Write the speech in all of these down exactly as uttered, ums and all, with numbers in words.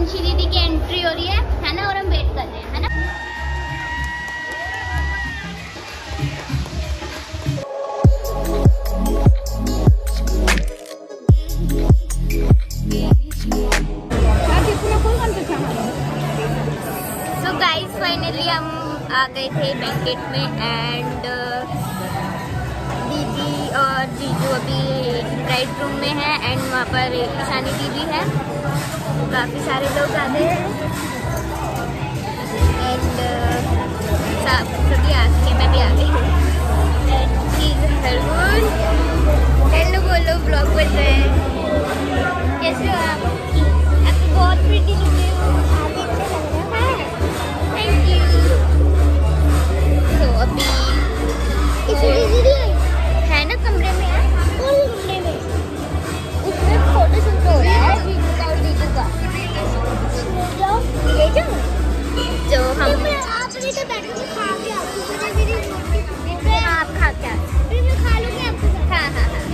अंशी दीदी की एंट्री हो रही है है ना, और हम वेट कर रहे हैं, है ना। तो गाइस फाइनली हम आ गए थे बैंकेट में एंड दीदी और जीजू अभी ब्राइड रूम में है एंड वहाँ पर ईशानी दीदी है। काफ़ी सारे लोग आ गए हैं एंड सब सभी आ गए, मैं भी आ गई हूँ। हेलो बोलो, ब्लॉग बन रहे हैं। कैसे हो आप? आप तो बहुत प्रिटी लग रहे हो, आप भी अच्छे लग रहे हो। Thank you. तो अभी है ना कमरे में, है कौन कमरे में? उसमें फोटो शूट हो रहा है जीजू का और दीदी का। ले जाओ जो हम आप अभी तो बैठ के खा के आओ, फिर आप खा के आओ, फिर मैं खा लूंगी आपके साथ। हाँ हाँ हाँ।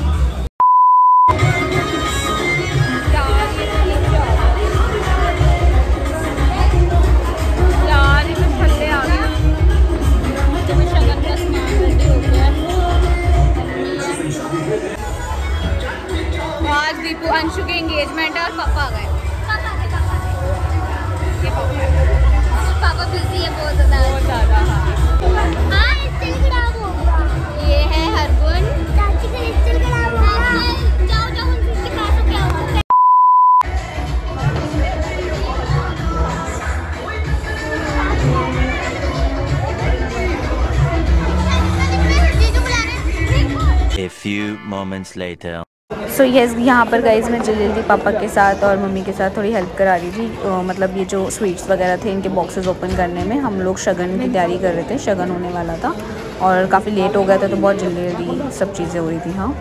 दीपू अंशु के एंगेजमेंट है और पापा आ गए। पापा है, पापा है। ये पापा है। पापा बिजी है बहुत ज़्यादा। बहुत ज़्यादा हाँ। हाँ स्टिल खराब हो गया। ये है हरगुन। चाची का स्टिल खराब हो गया। जाओ जाओ उनके पास हो, क्या होगा? A few moments later. So yes, यहाँ पर गाइज मैं जल्दी जल्दी पापा के साथ और मम्मी के साथ थोड़ी हेल्प करा रही थी। मतलब ये जो स्वीट्स वगैरह थे इनके बॉक्सेस ओपन करने में हम लोग शगन की तैयारी कर रहे थे, शगन होने वाला था और काफ़ी लेट हो गया था तो बहुत जल्दी जल्दी सब चीज़ें हो रही थी। हाँ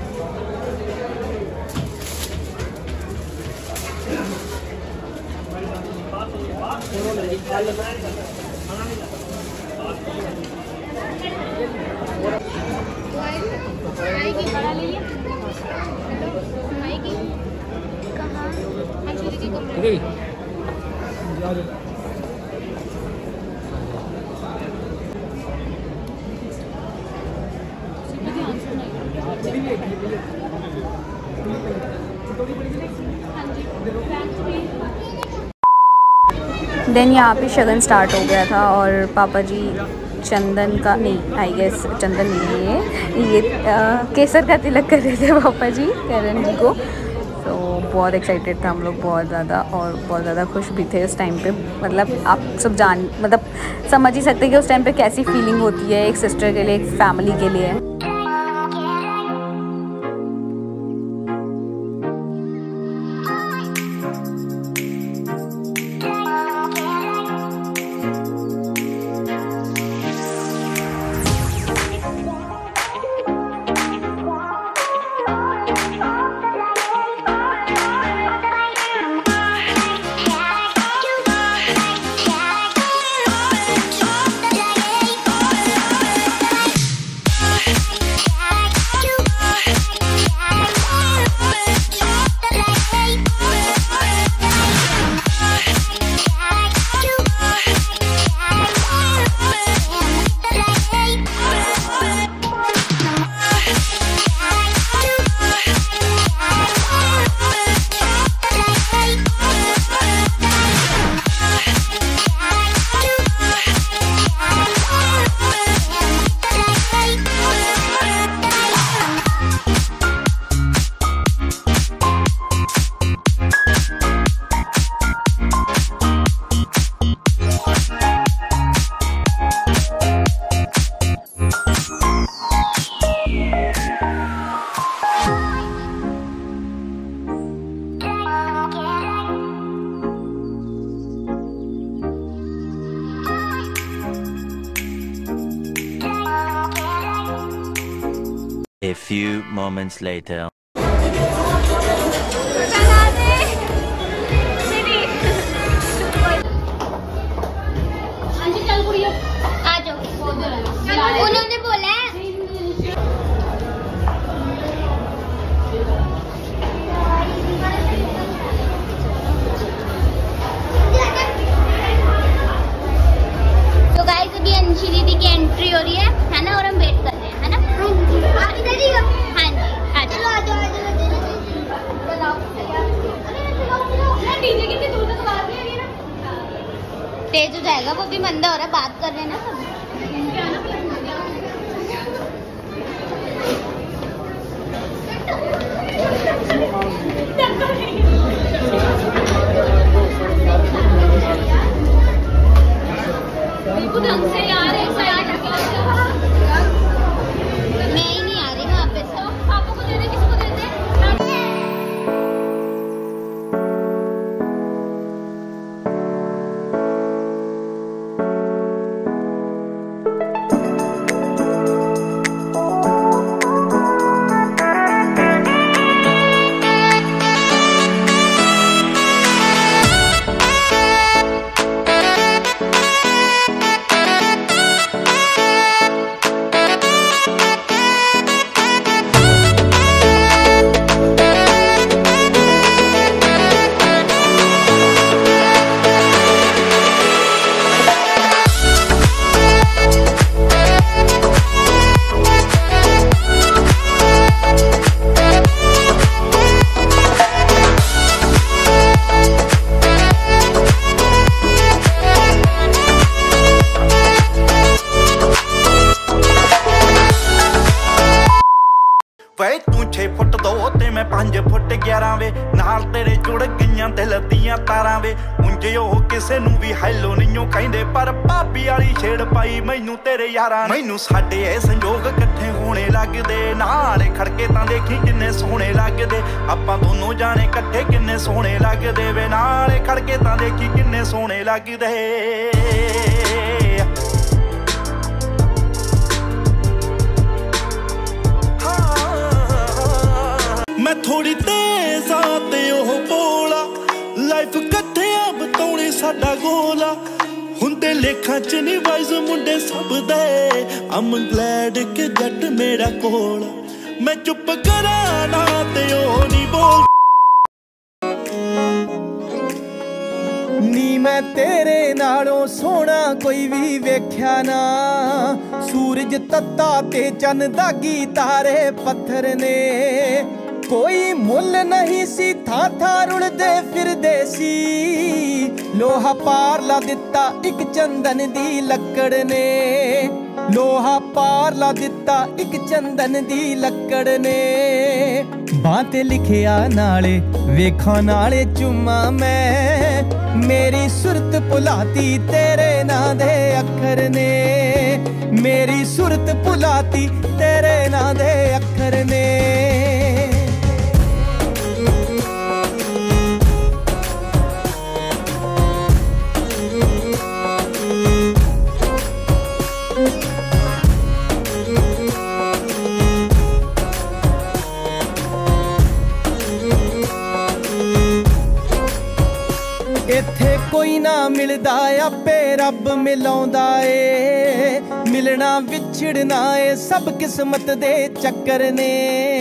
देन यहाँ पे शगन स्टार्ट हो गया था और पापा जी चंदन का नहीं, आई गेस चंदन नहीं है ये आ, केसर का तिलक कर रहे थे पापा जी करण जी को। तो बहुत एक्साइटेड थे हम लोग, बहुत ज़्यादा, और बहुत ज़्यादा खुश भी थे उस टाइम पे। मतलब आप सब जान मतलब समझ ही सकते हैं कि उस टाइम पे कैसी फीलिंग होती है एक सिस्टर के लिए, एक फैमिली के लिए। A few moments later. उन्होंने बोला है डीजे कितनी दूर तक आवाज नहीं आ रही है ना? तेज हो जाएगा, वो भी मंदा हो रहा है, बात कर रहे हैं ना सब। ढंग से यार ऐसा यार मैं ही नहीं आ रही वहाँ पे। तो पापा को दे दे, किसको दे दे? वे तू छे फुट दो ते मैं पांच फुट ग्यारह वे नाल तेरे जुड़ गईयां दिल दियां तारां वे उंजे ओ किसे नू भी हैलो नहीं कहंदे पर भाभी वाली छेड़ पाई मैनू तेरे यारां मैनू साडे ए संजोग इकट्ठे होने लगदे नाल खड़के तां देखी किन्ने सोहणे लगदे आपां दोनों जाने इकट्ठे किन्ने सोहणे लगदे वे नाल खड़के तां देखी किन्ने सोहणे लगदे। मैं थोड़ी तेज आते ओह बोला लाइफ कट्ठिया बताउणी साडा गोला हुंदे लेखा च नी वाइज मुंडे सब दे I'm glad कि जट मेरा कोला मैं चुप करा ना ते ओह नी बोल नी मैं तेरे नालों सोना कोई भी वेख्या ना सूरज तत्ता ते चन दागी तारे पत्थर ने कोई मुल नहीं सी था था रुलदे फिरदे सी लोहा पार ला दिता एक चंदन दी लकड़ ने लोहा पार ला दिता एक चंदन दी लकड़ ने बातें लिखिया नाले वेखा नाले चुम्मा मैं मेरी सुरत भुलाती तेरे ना दे अखर ने मेरी सुरत भुलाती तेरे ना दे अखर ने। इत्थे कोई ना मिलदा आपे रब मिलाउंदा ए मिलना विछड़ना ए सब किस्मत दे चक्कर ने।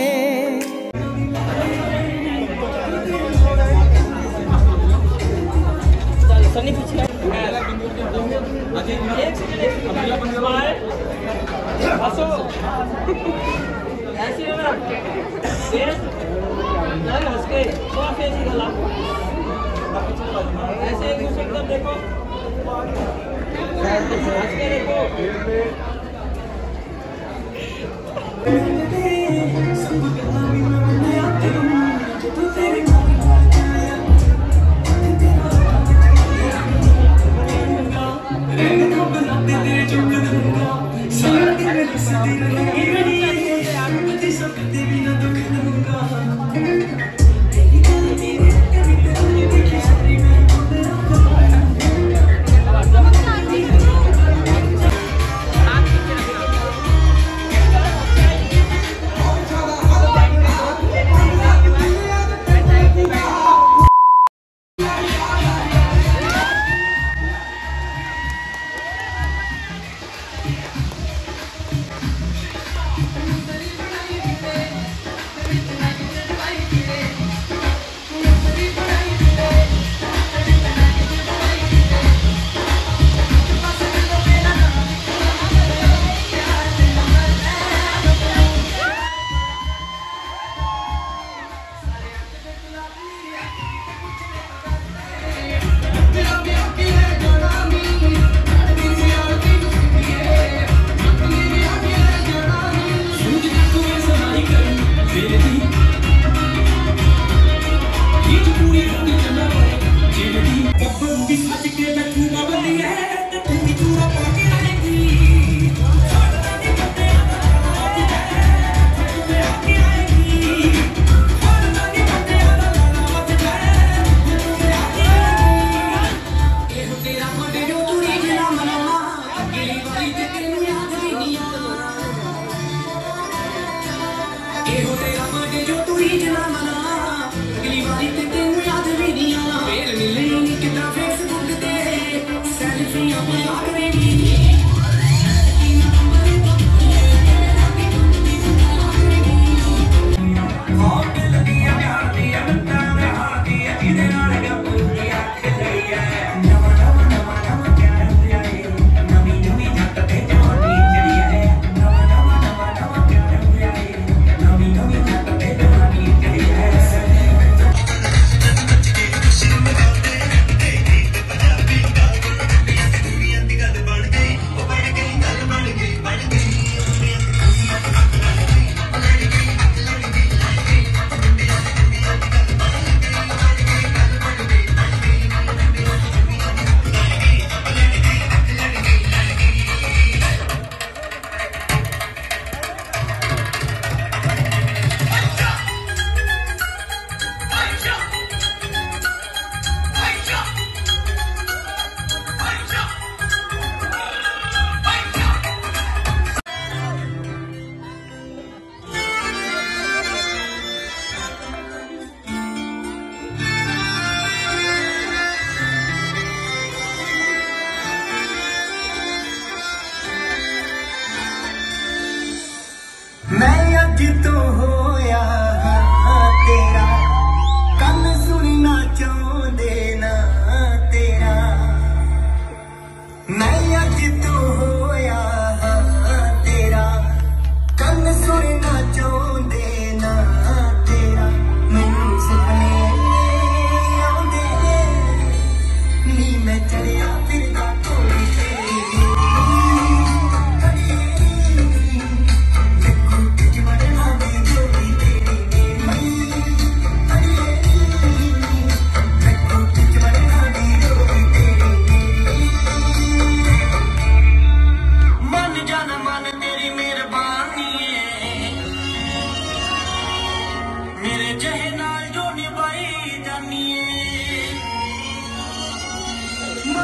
ऐसे एक दूसरे की तरफ देखो, हंस के देखो।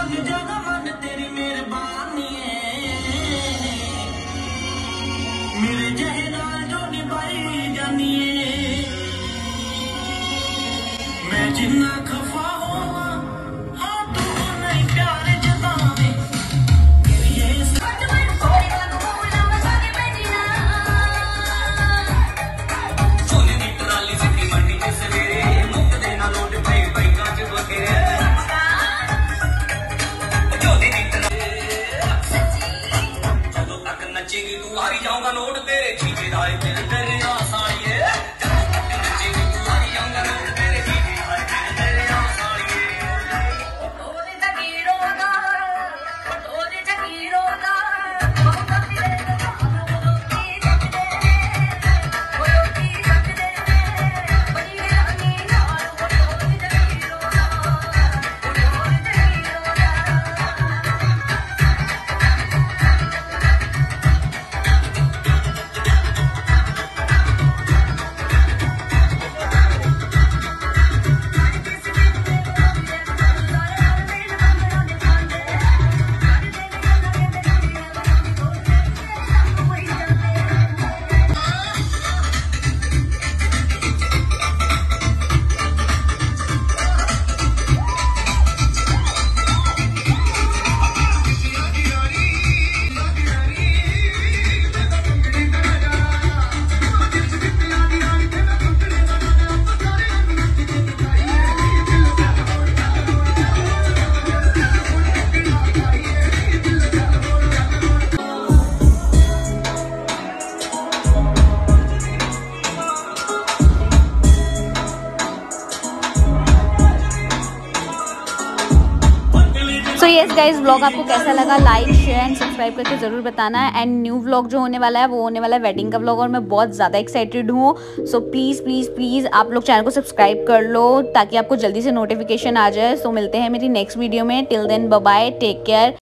जिन्ना खफा हो हाँ तू नहीं प्यार जतावे ये सच में थोड़ी बात बोला मसाले बेटीना सोने दी ट्राली सिटी मंडी च सवेरे मुक्त देना लोट पे बैंकां च बखेरे जोदी दी सच्ची जदों तक नचेगी तू हारी जाऊंगा नोट तेरे चीजे दाए तेरे तेरे आ साड़िए नचेगी तू हारी जाऊंगा नोट तेरे चीजे सो येस गाइज व्लॉग आपको कैसा लगा, लाइक शेयर एंड सब्सक्राइब करके ज़रूर बताना है। एंड न्यू व्लॉग जो होने वाला है वो होने वाला है वेडिंग का व्लॉग, और मैं बहुत ज़्यादा एक्साइटेड हूँ। सो प्लीज़ प्लीज़ प्लीज़ आप लोग चैनल को सब्सक्राइब कर लो ताकि आपको जल्दी से नोटिफिकेशन आ जाए। सो so, मिलते हैं मेरी नेक्स्ट वीडियो में। Till then bye bye, take care.